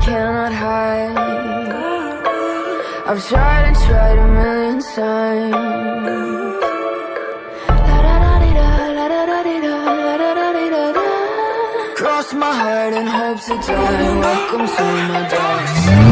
cannot hide. I've tried and tried a million times. Cross my heart and hope to die. Welcome to my dark side.